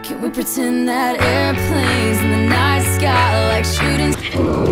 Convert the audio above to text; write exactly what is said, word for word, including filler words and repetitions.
Can we pretend that airplanes in the night sky like shooting